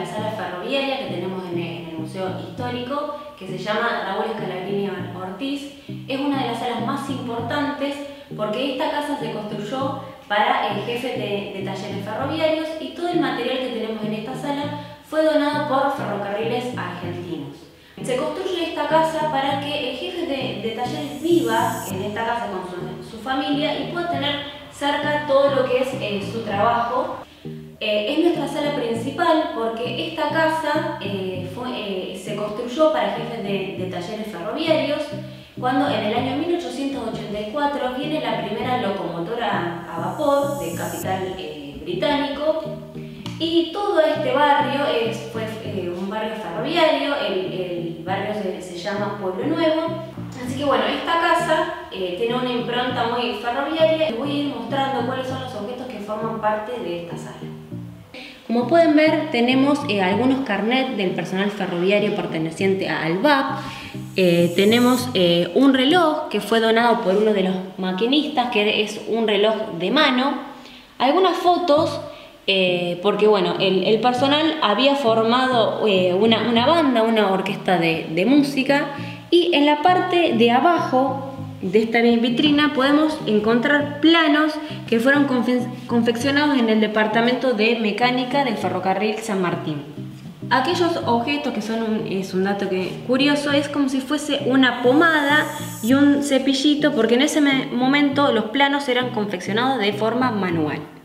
la sala ferroviaria que tenemos en el Museo Histórico, que se llama Raúl Scalabrini Ortiz. Es una de las salas más importantes porque esta casa se construyó para jefes de talleres ferroviarios y todo el material que tenemos en esta sala fue donado por Ferrocarriles Argentinos. Se construye esta casa para que el jefe de talleres viva en esta casa con su familia y pueda tener cerca todo lo que es su trabajo. Es nuestra sala principal porque esta casa se construyó para jefes de talleres ferroviarios cuando en el año 1884 viene la primera locomotora a vapor de capital británico y todo este barrio fue un barrio ferroviario, el barrio se llama Pueblo Nuevo. Así que bueno, esta casa tiene una impronta muy ferroviaria y voy a ir mostrando cuáles son los objetos que forman parte de esta sala. Como pueden ver, tenemos algunos carnets del personal ferroviario perteneciente al BAP. Tenemos un reloj que fue donado por uno de los maquinistas, que es un reloj de mano. Algunas fotos, porque bueno, el personal había formado una banda, una orquesta de música. Y en la parte de abajo de esta vitrina podemos encontrar planos que fueron confeccionados en el departamento de mecánica del ferrocarril San Martín. Aquellos objetos que es un dato curioso, es como si fuese una pomada y un cepillito, porque en ese momento los planos eran confeccionados de forma manual.